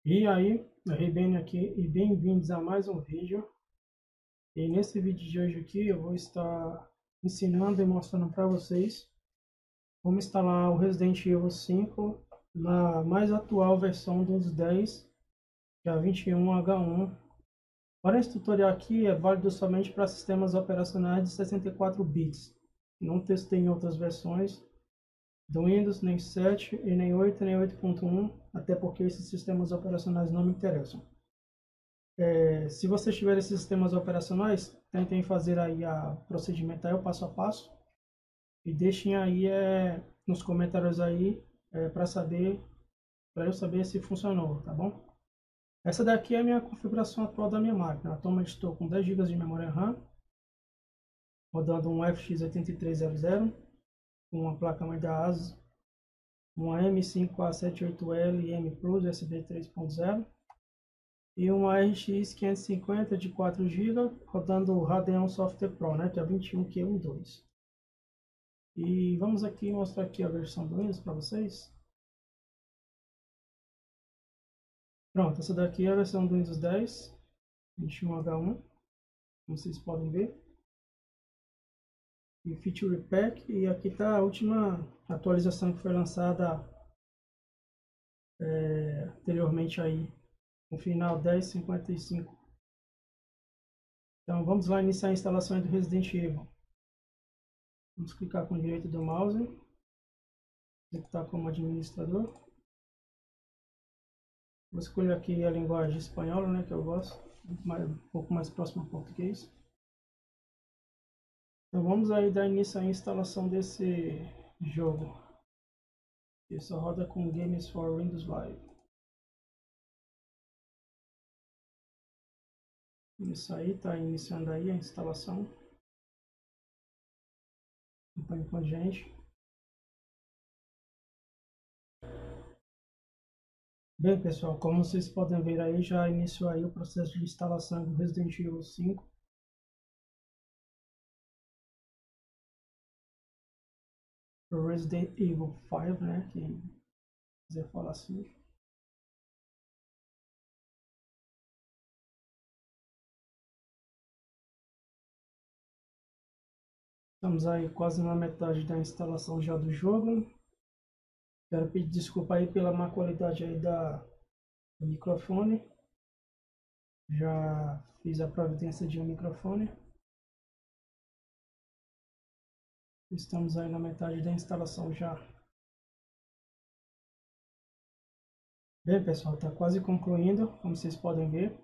E aí, Rebene aqui e bem-vindos a mais um vídeo. E nesse vídeo de hoje aqui eu vou estar ensinando e mostrando para vocês como instalar o Resident Evil 5 na mais atual versão dos 10, que é a 21H1. Porém, esse tutorial aqui é válido somente para sistemas operacionais de 64 bits. Não testei em outras versões do Windows, nem 7, e nem 8, nem 8.1, até porque esses sistemas operacionais não me interessam. Se vocês tiverem esses sistemas operacionais, tentem fazer aí a procedimento aí, o passo a passo, e deixem aí nos comentários aí para eu saber se funcionou, tá bom? Essa daqui é a minha configuração atual da minha máquina. Atualmente estou com 10 GB de memória RAM, rodando um FX 8300, com uma placa-mãe da ASUS, uma M5A78L M Plus USB 3.0 e uma RX 550 de 4 GB rodando o Radeon Software Pro, né, que é 21Q12. E vamos aqui mostrar aqui a versão do Windows para vocês. Pronto, essa daqui é a versão do Windows 10, 21H1, como vocês podem ver. E Feature Pack, e aqui está a última atualização que foi lançada anteriormente aí, no final 10.55. Então vamos lá iniciar a instalação do Resident Evil. Vamos clicar com o direito do mouse, executar como administrador. Vou escolher aqui a linguagem espanhola, né, que eu gosto, um pouco mais próximo ao português. Então vamos aí dar início à instalação desse jogo. Ele só roda com Games for Windows Live. Isso aí, está iniciando aí a instalação. Acompanhe com a gente. Bem, pessoal, como vocês podem ver aí, já iniciou aí o processo de instalação do Resident Evil 5. O Resident Evil 5, né, quem quiser falar assim. Estamos aí quase na metade da instalação já do jogo. Quero pedir desculpa aí pela má qualidade aí do microfone. Já fiz a providência de um microfone. Estamos aí na metade da instalação já. Bem, pessoal, está quase concluindo, como vocês podem ver.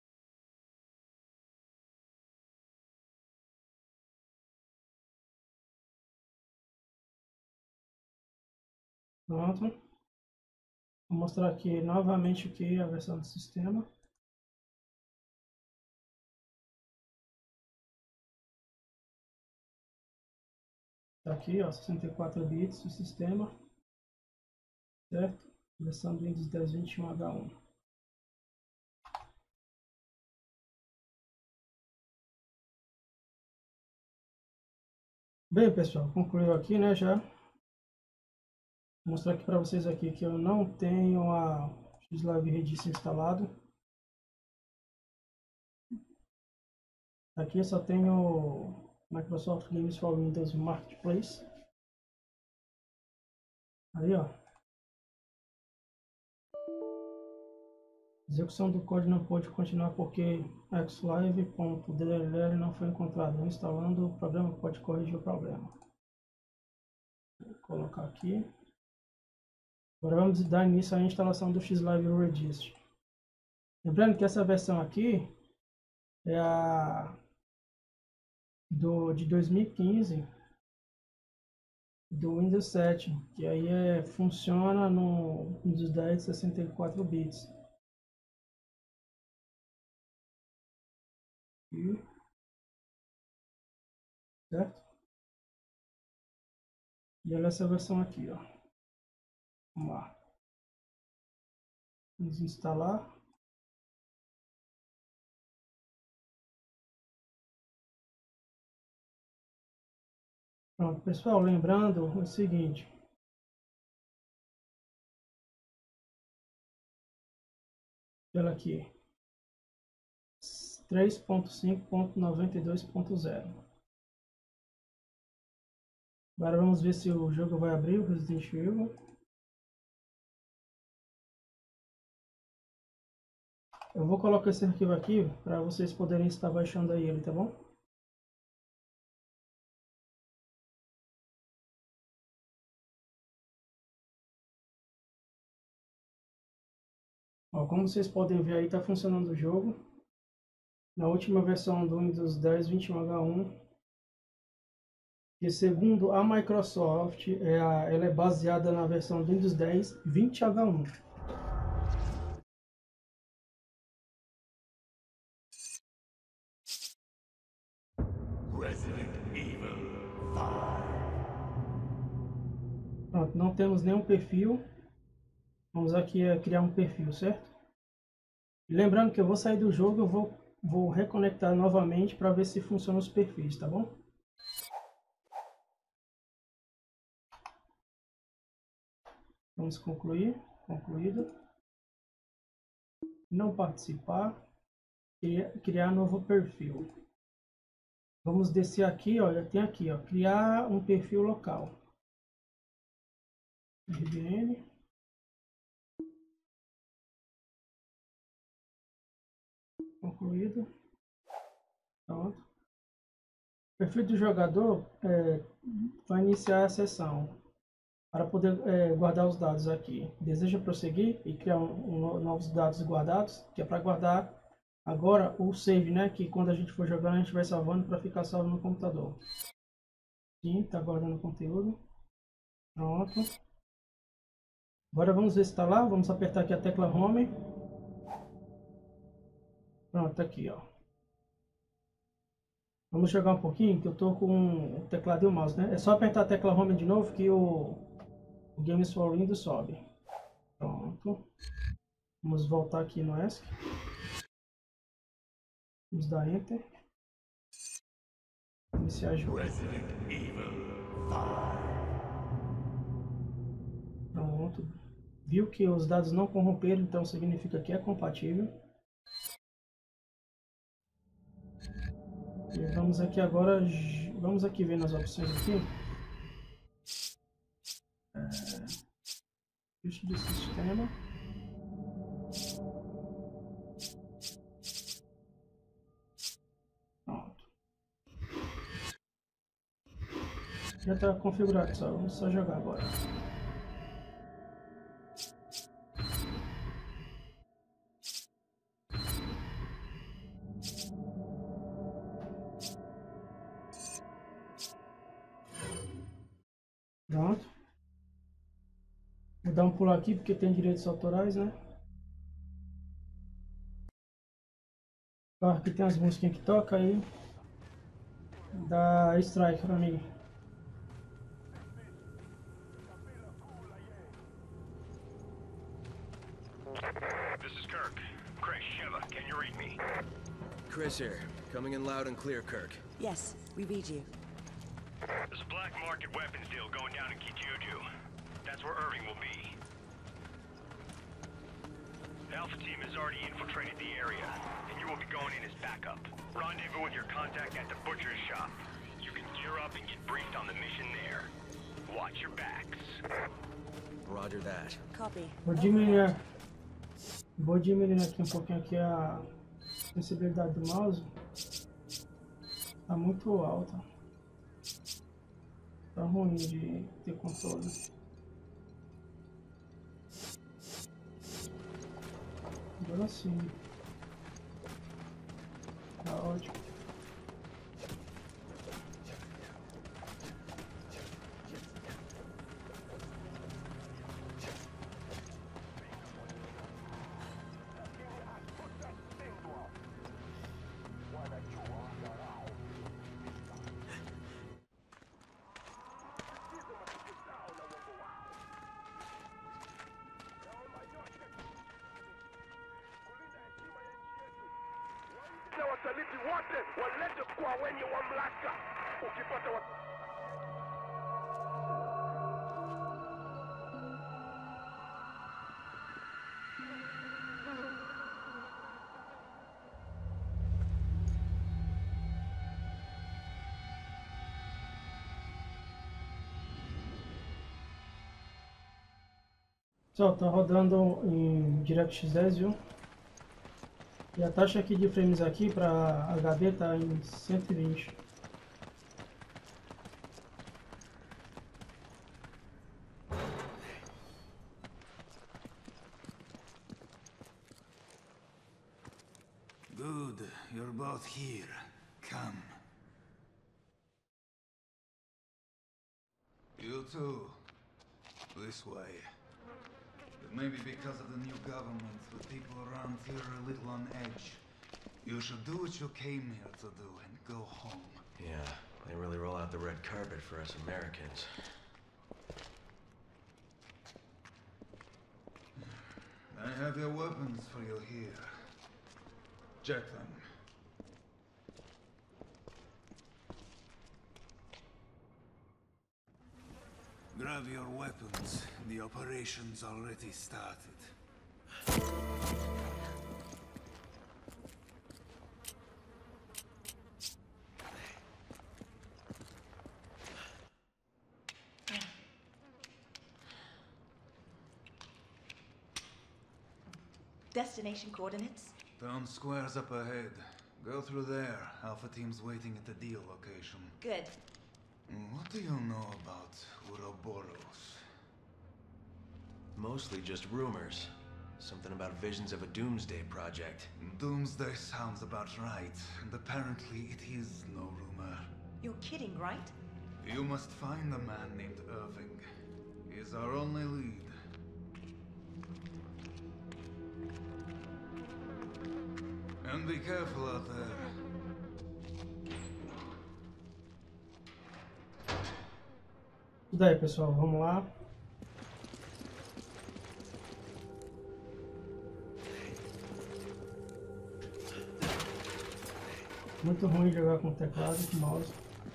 Pronto. Vou mostrar aqui novamente aqui a versão do sistema. Está aqui, ó, 64 bits o sistema, certo? Versão do Windows 10 21H1. Bem, pessoal, concluiu aqui, né, já. Vou mostrar aqui para vocês aqui que eu não tenho a Xlive Redis instalado. Aqui eu só tenho o Microsoft Games for Windows Marketplace. Aí, ó. Execução do código não pode continuar porque xlive.dll não foi encontrado. Instalando o programa pode corrigir o problema. Vou colocar aqui. Agora vamos dar início à instalação do Xlive Registry. Lembrando que essa versão aqui é a de 2015 do Windows 7, que aí funciona no Windows 10 64 bits. Certo? E ela é essa versão aqui, ó. Vamos lá. Vamos instalar. Pronto, pessoal, lembrando o seguinte. pela aqui 3.5.92.0. Agora vamos ver se o jogo vai abrir o Resident Evil. Eu vou colocar esse arquivo aqui para vocês poderem estar baixando aí ele, tá bom? Ó, como vocês podem ver aí, está funcionando o jogo. Na última versão do Windows 10 21H1, que segundo a Microsoft, ela é baseada na versão do Windows 10 20H1. Resident Evil 5. Pronto, não temos nenhum perfil. Vamos aqui criar um perfil, certo? E lembrando que eu vou sair do jogo, eu vou reconectar novamente para ver se funcionam os perfis, tá bom? Vamos concluir. Concluído. Não participar. Criar novo perfil. Vamos descer aqui, olha, tem aqui, ó, criar um perfil local. RBN. Concluído. Pronto. O perfil do jogador vai iniciar a sessão. Para poder guardar os dados aqui. Deseja prosseguir e criar novos dados guardados, que é para guardar agora o save, né? Que quando a gente for jogando a gente vai salvando para ficar salvo no computador. Sim, está guardando o conteúdo. Pronto. Agora vamos instalar, vamos apertar aqui a tecla Home. Pronto, aqui ó. Vamos jogar um pouquinho, que eu tô com o teclado e o mouse, né? É só apertar a tecla Home de novo que o Games for Windows sobe. Pronto. Vamos voltar aqui no ESC. Vamos dar Enter. Iniciar jogo. Resident Evil 5. Pronto. Viu que os dados não corromperam, então significa que é compatível. E vamos aqui agora, vamos aqui ver nas opções aqui. Ajuste de sistema. Pronto. Já está configurado, vamos só jogar agora. Pronto. Vou dar um pulo aqui porque tem direitos autorais, né? Claro que tem as musiquinhas que toca aí. Dá strike pra mim. This is Kirk. Chris, Sheva, can you read me? Chris here, coming in loud and clear, Kirk. Yes, we read you. There's a black market weapons deal going down in Kijuju. That's where Irving will be. Alpha team has already infiltrated the area, and you will be going in as backup. Rendezvous with your contact at the butcher's shop. You can gear up and get briefed on the mission there. Watch your backs. Roger that. Copy. Vou diminuir aqui um pouquinho aqui a sensibilidade do mouse. Tá muito alta. Tá ruim de ter controle. Agora sim. Tá ótimo. Na wasaliti wote walete kwa wenye mamlaka. Ukipata Pessoal, tá rodando em DirectX 10, viu? E a taxa aqui de frames aqui para HD tá em 120. Good, you're both here. Come. You too. This way. Maybe because of the new government, the people around here are a little on edge. You should do what you came here to do and go home. Yeah, they really roll out the red carpet for us Americans. I have your weapons for you here. Check them. Grab your weapons. The operation's already started. Destination coordinates? Town square's up ahead. Go through there. Alpha team's waiting at the deal location. Good. What do you know about Ouroboros? Mostly just rumors. Something about visions of a doomsday project. Doomsday sounds about right, and apparently it is no rumor. You're kidding, right? You must find a man named Irving. He's our only lead. And be careful out there. E daí, pessoal, vamos lá. Muito ruim jogar com teclado e com mouse.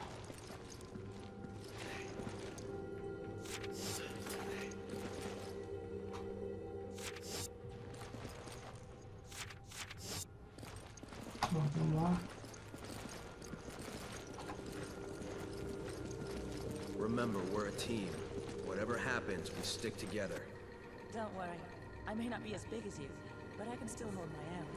Bom, vamos lá. Remember, we're a team. Whatever happens, we stick together. Don't worry. I may not be as big as you, but I can still hold my own.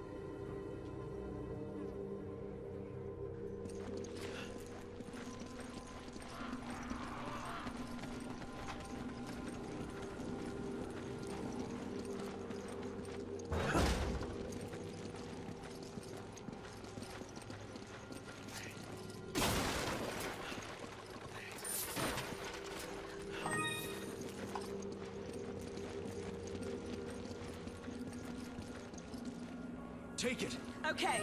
Take it! Okay.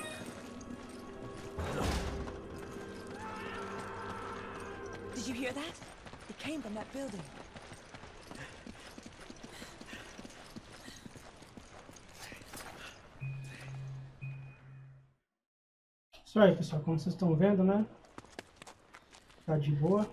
Did you hear that? It came from that building. Isso aí, pessoal, como vocês estão vendo, né? Tá de boa.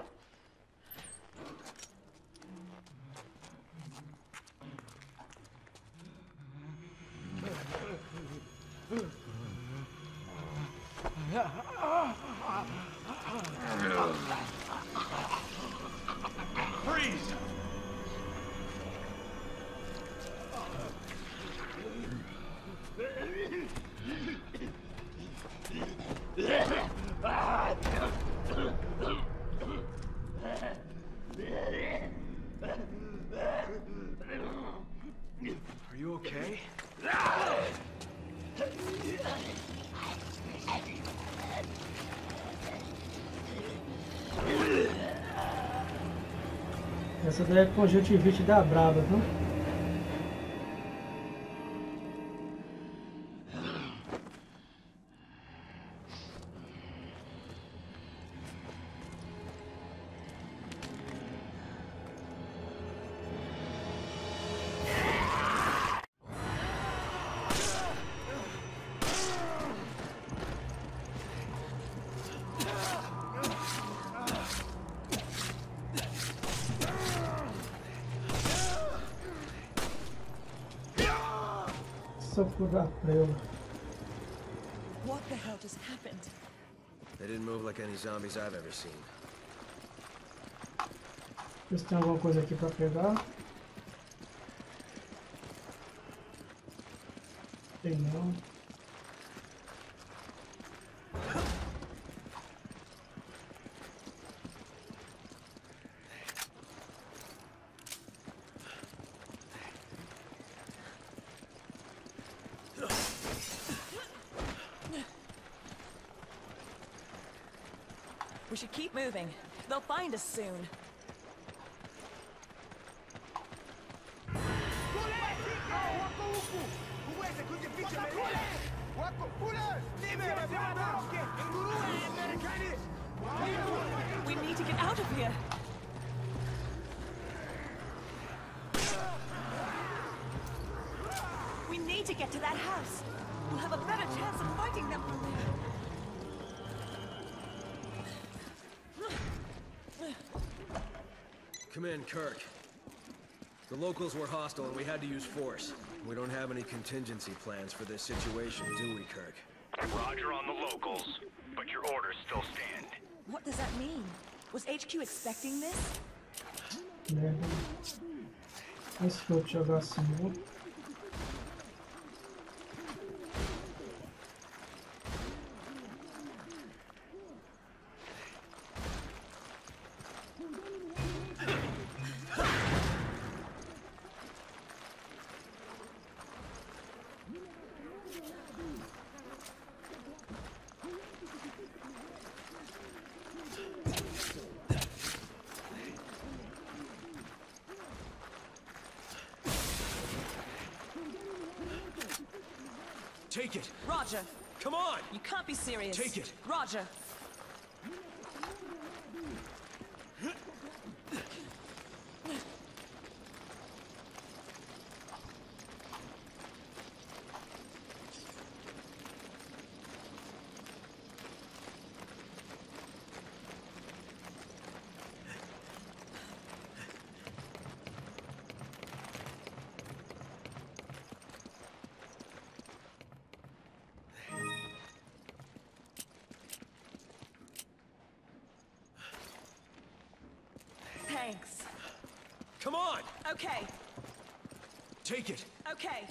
Freeze! Are you okay? Essa daí é conjuntivite da braba, viu? Soco da prela. What the hell just happened? They didn't move like any zombies I've ever seen. Ver se tem alguma coisa aqui pra pegar. Tem não. We should keep moving. They'll find us soon. We need to get out of here. We need to get to that house. We'll have a better chance of fighting them from there. Come in, Kirk. The locals were hostile and we had to use force. We don't have any contingency plans for this situation, do we, Kirk? Roger on the locals, but your orders still stand. What does that mean? Was HQ expecting this? Merda. Esse que eu te jogar assim, viu? Take it! Roger. Come on! You can't be serious. Take it. Roger. Thanks. Come on! Okay. Take it! Okay.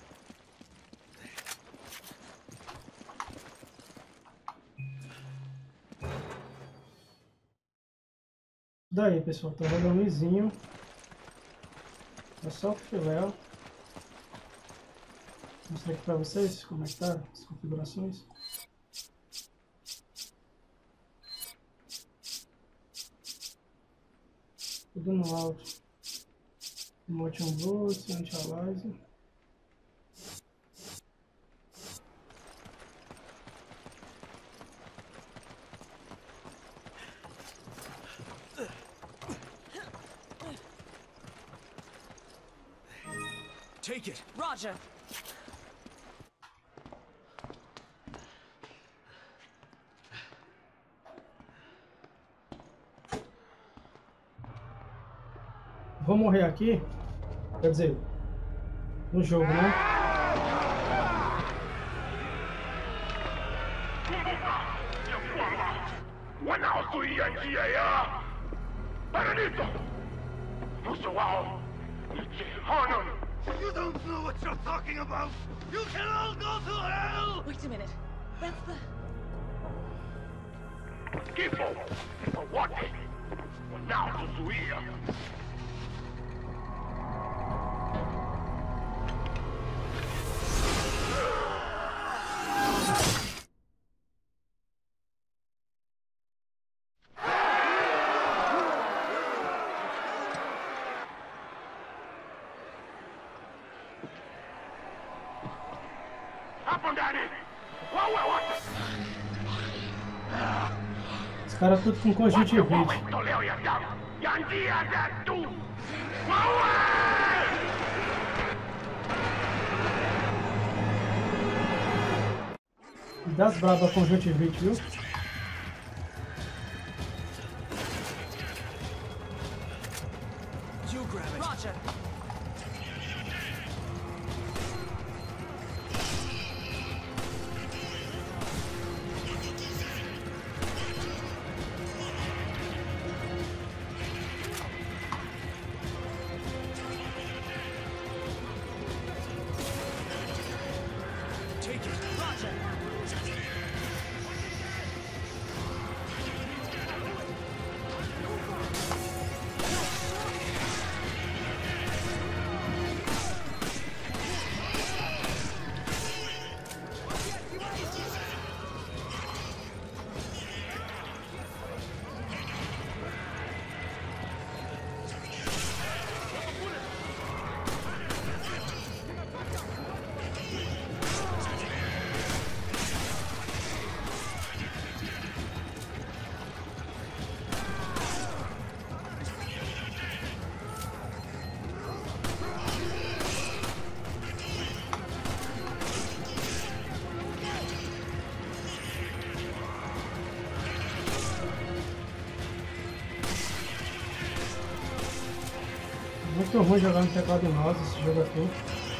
Daí, pessoal, tá rodando lisinho. É só o filé. Vou mostrar aqui pra vocês como é que tá as configurações. Tudo no alto. Motion Boost, Anti-Aliasing. Take it! Roger. Vou morrer aqui, quer dizer, no jogo, né? Wanaozuia njia ya Paradiso. Mwisho wao ni Jehanamu. You don't know what you're talking about. You can all go to hell. Wait a minute. That's the... Kifo kwa wote wanaotuzuia. Hapo ndani wawe wote. Os caras tudo com conjuntivite. Toleo ya damu ya njia zetu. Wawe! Das braba conjuntivite, viu? You grab it! Roger. Muito ruim jogar no teclado e mouse esse jogo aqui.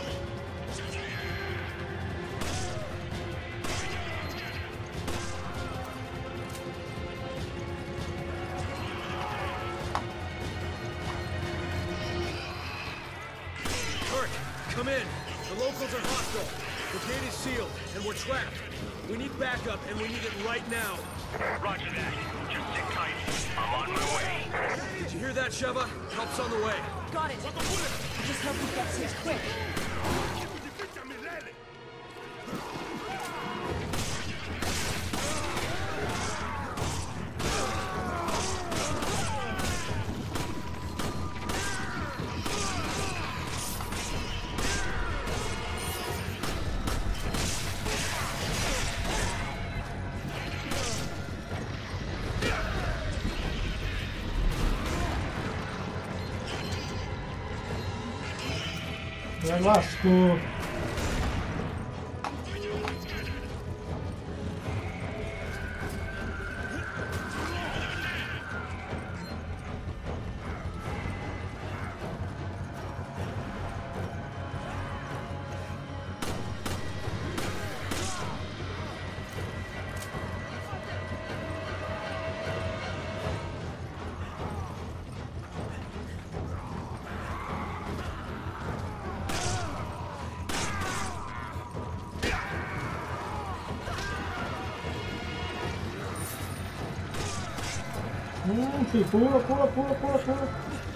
Kirk, come in. The locals are hostile. The gate is sealed, and we're trapped. We need backup, and we need it right now. Roger that. Just sit tight. I'm on my way. Did you hear that, Sheva? Help's on the way. Got it. Just help me get here quick. Já lascou. Filho, pula, pula, pula, pula, pula.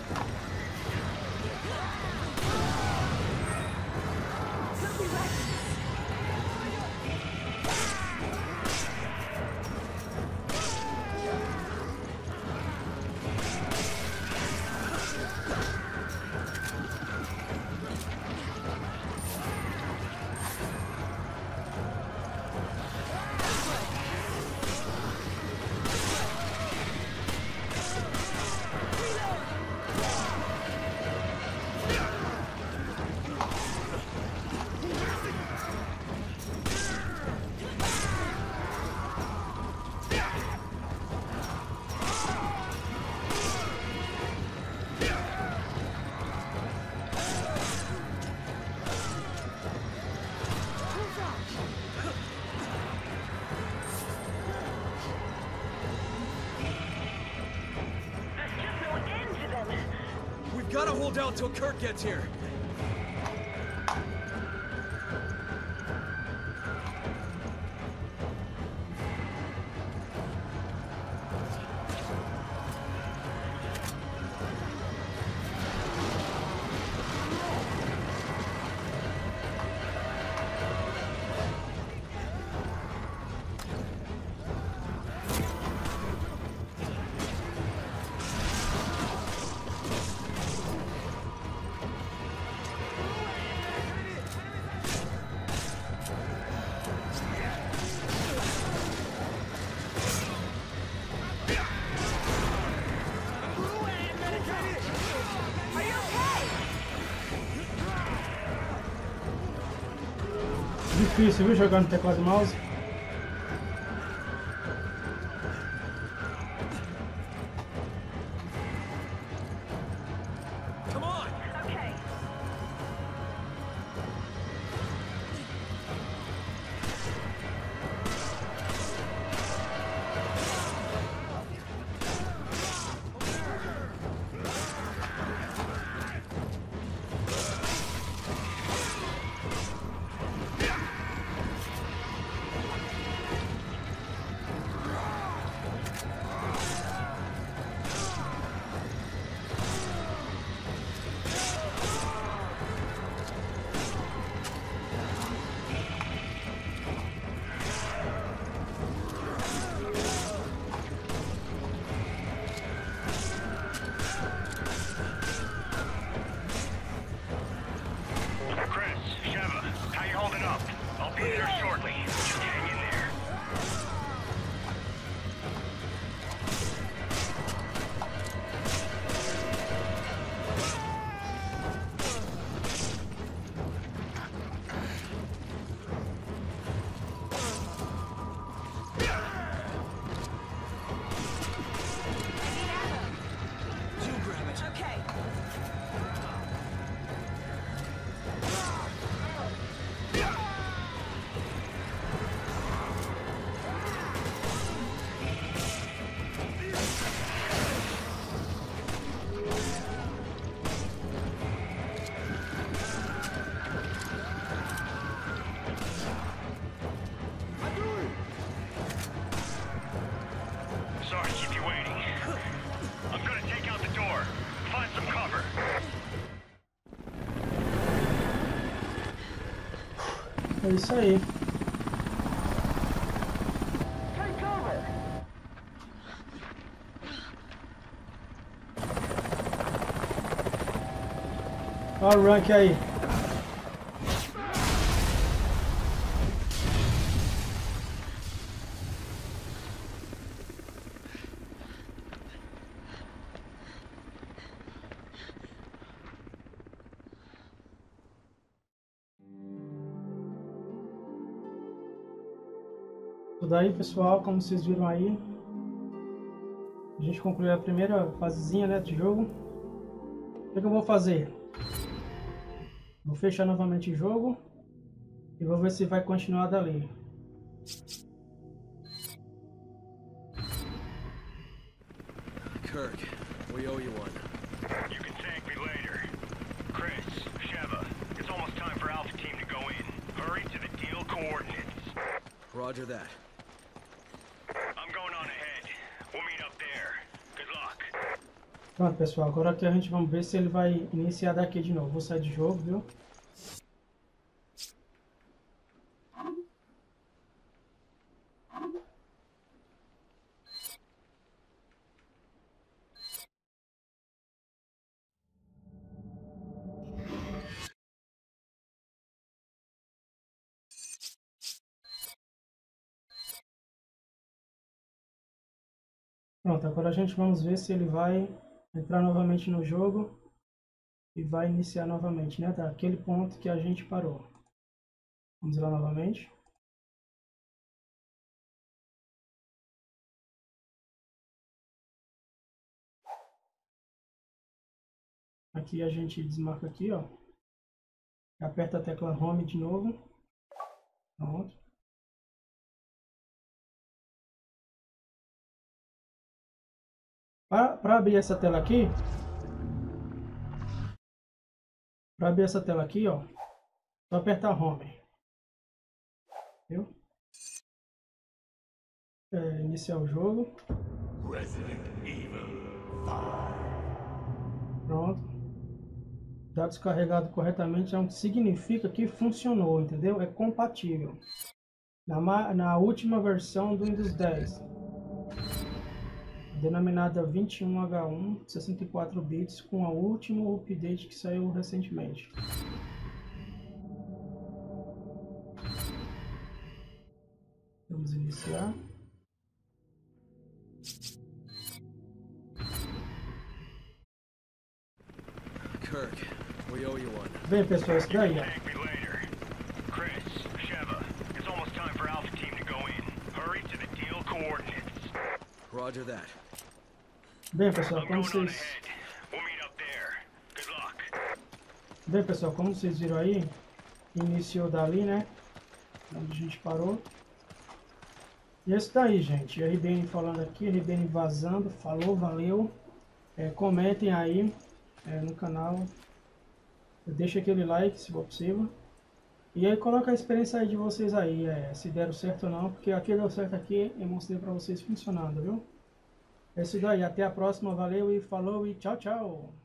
We've got to hold out till Kirk gets here. Difícil, viu, jogar no teclado e mouse. Come on! Okay. É isso aí. Olha o rank aí. Tudo daí, pessoal, como vocês viram aí, a gente concluiu a primeira fasezinha, né, de jogo. O que eu vou fazer? Vou fechar novamente o jogo e vou ver se vai continuar dali. Kirk, we owe you one. You can thank me later. Chris, Sheva, it's almost time for Alpha Team to go in. Hurry to the deal coordinates. Roger that. I'm going on ahead. We'll meet up there. Good luck. Pronto, pessoal, agora aqui a gente vamos ver se ele vai iniciar daqui de novo. Vou sair de jogo, viu? Pronto, agora a gente vamos ver se ele vai entrar novamente no jogo e vai iniciar novamente, né? Daquele ponto que a gente parou. Vamos lá novamente. Aqui a gente desmarca aqui, ó. Aperta a tecla Home de novo. Pronto. Para abrir essa tela aqui, ó, só apertar Home. Viu? Iniciar o jogo. Resident Evil 5. Pronto. Dados carregados corretamente é o que significa que funcionou, entendeu? É compatível. Na última versão do Windows 10. Denominada 21H1, 64 bits, com a último update que saiu recentemente. Vamos iniciar. Kirk, we owe you one. Bem, pessoal, isso daí, ó. Thank me later. Chris, Sheva, it's almost time for Alpha Team to go in. Hurry to the deal coordinates. Roger that. Bem, pessoal, I'm como going on vocês... ahead. We'll meet up there. Good luck. Bem, pessoal, como vocês viram aí, iniciou dali, né? Onde a gente parou. E é isso daí, gente. A RBN falando aqui, a RBN vazando. Falou, valeu. Comentem aí no canal. Deixa aquele like, se for possível. E aí coloca a experiência aí de vocês aí, se deram certo ou não. Porque aqui deu certo aqui, eu mostrei pra vocês funcionando, viu? É isso daí. Até a próxima. Valeu e falou e tchau, tchau.